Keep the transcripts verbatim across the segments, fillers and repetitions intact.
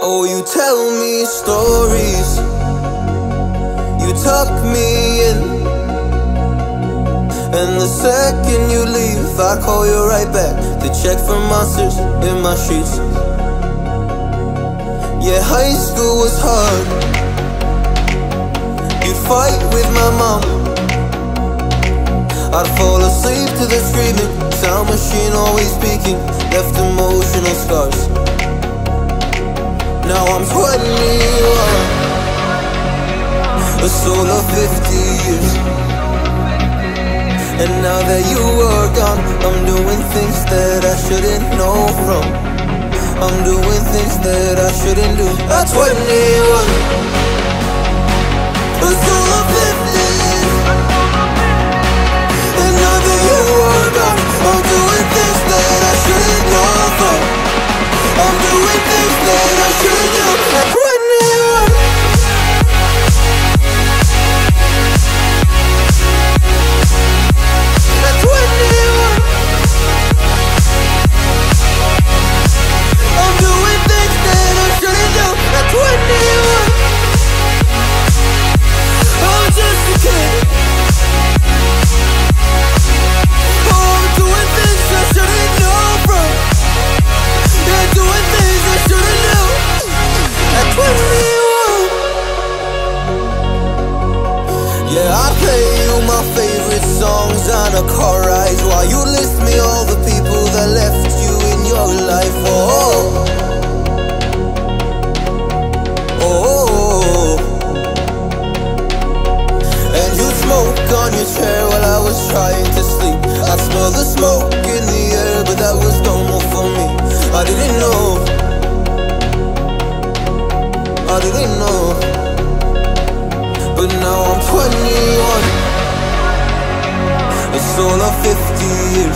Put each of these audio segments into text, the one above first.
Oh, you tell me stories, you tuck me in, and the second you leave, I call you right back to check for monsters in my sheets. Yeah, high school was hard. You'd fight with my mom, I'd fall asleep to the screaming, sound machine always speaking, left emotional scars. Now I'm twenty-one, a soul of fifty years. And now that you are gone, I'm doing things that I shouldn't know from. I'm doing things that I shouldn't do. At twenty-one, a soul of fifty years. And now that you are gone, I'm doing things that I shouldn't know from. I'm doing things that I shouldn't do. At twenty-one, at twenty-one, I'm doing things that I shouldn't do. At twenty-one, I'm just a kid. Oh, I'm doing things I shouldn't know from. Yeah, doing things I shouldn't do. At twenty-one, yeah, I play you my favorite songs on a car ride while you list me all the people that left you in your life. Oh, oh, and you smoke on your chair while I was trying to sleep. I smell the smoke in the air, but that was normal for me. I didn't know, I didn't know. But now I'm twenty-one, a soul of fifty years.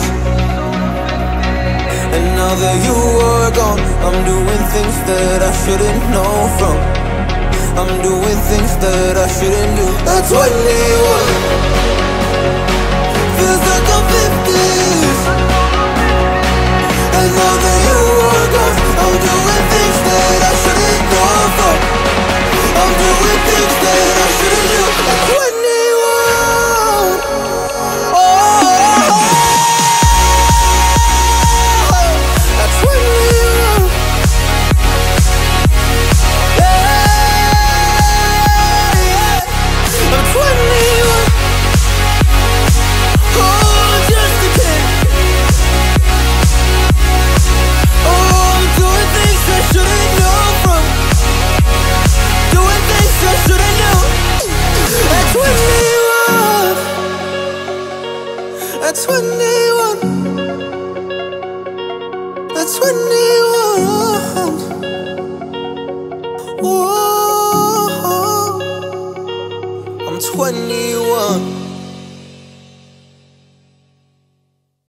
And now that you are gone, I'm doing things that I shouldn't know from. I'm doing things that I shouldn't do. At twenty-one, feels like I'm fifty years. And now that you are gone, I'm doing things that I shouldn't know from. I'm doing things that I shouldn't do. At twenty-one, oh, at twenty-one, yeah, yeah. I'm twenty-one, oh, I'm just a kid. Oh, I'm doing things I shouldn't know from. Doing things I shouldn't know. At twenty-one, at twenty-one, at twenty-one, oh, I'm twenty-one.